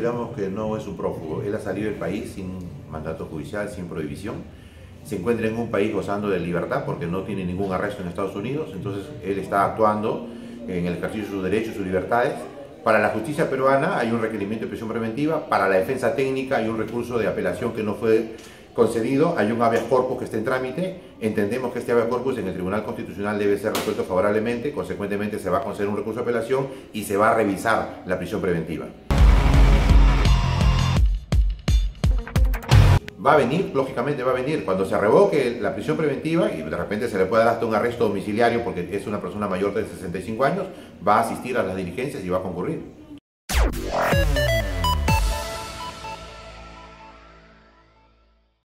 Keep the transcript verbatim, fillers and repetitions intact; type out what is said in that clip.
consideramos que no es un prófugo. Él ha salido del país sin mandato judicial, sin prohibición. Se encuentra en un país gozando de libertad porque no tiene ningún arresto en Estados Unidos. Entonces él está actuando en el ejercicio de sus derechos y sus libertades. Para la justicia peruana hay un requerimiento de prisión preventiva. Para la defensa técnica hay un recurso de apelación que no fue concedido. Hay un habeas corpus que está en trámite. Entendemos que este habeas corpus en el Tribunal Constitucional debe ser resuelto favorablemente. Consecuentemente se va a conceder un recurso de apelación y se va a revisar la prisión preventiva. Va a venir, lógicamente va a venir, cuando se revoque la prisión preventiva y de repente se le pueda dar hasta un arresto domiciliario porque es una persona mayor de sesenta y cinco años, va a asistir a las diligencias y va a concurrir.